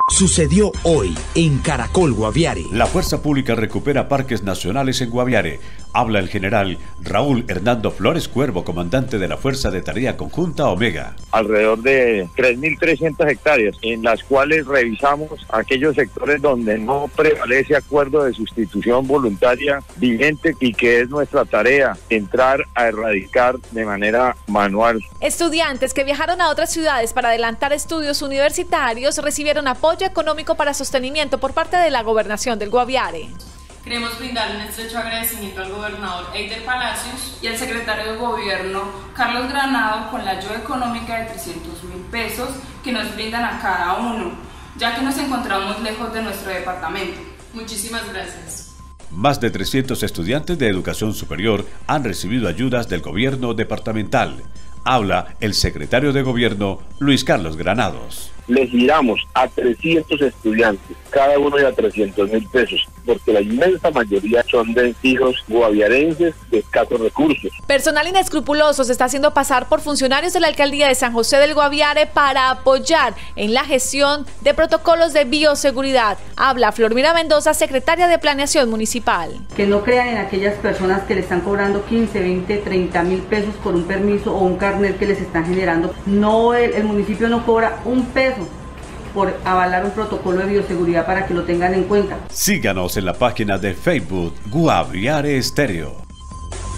Sucedió hoy en Caracol Guaviare. La Fuerza Pública recupera parques nacionales en Guaviare. Habla el general Raúl Hernando Flores Cuervo, comandante de la Fuerza de Tarea Conjunta Omega. Alrededor de 3.300 hectáreas, en las cuales revisamos aquellos sectores donde no prevalece acuerdo de sustitución voluntaria vigente y que es nuestra tarea entrar a erradicar de manera manual. Estudiantes que viajaron a otras ciudades para adelantar estudios universitarios recibieron apoyo económico para sostenimiento por parte de la Gobernación del Guaviare. Queremos brindar un estrecho agradecimiento al gobernador Eider Palacios y al secretario de Gobierno Carlos Granado con la ayuda económica de 300.000 pesos que nos brindan a cada uno, ya que nos encontramos lejos de nuestro departamento. Muchísimas gracias. Más de 300 estudiantes de educación superior han recibido ayudas del gobierno departamental. Habla el secretario de Gobierno, Luis Carlos Granados. Les giramos a 300 estudiantes, cada uno de a 300.000 pesos, porque la inmensa mayoría son de hijos guaviarenses de escasos recursos. Personal inescrupuloso se está haciendo pasar por funcionarios de la Alcaldía de San José del Guaviare para apoyar en la gestión de protocolos de bioseguridad. Habla Flormira Mendoza, secretaria de Planeación Municipal. Que no crean en aquellas personas que le están cobrando 15, 20, 30.000 pesos por un permiso o un carnet que les están generando. No, el municipio no cobra un peso por avalar un protocolo de bioseguridad, para que lo tengan en cuenta. Síganos en la página de Facebook Guaviare Estéreo.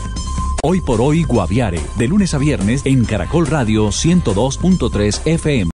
Hoy por hoy Guaviare, de lunes a viernes en Caracol Radio 102.3 FM.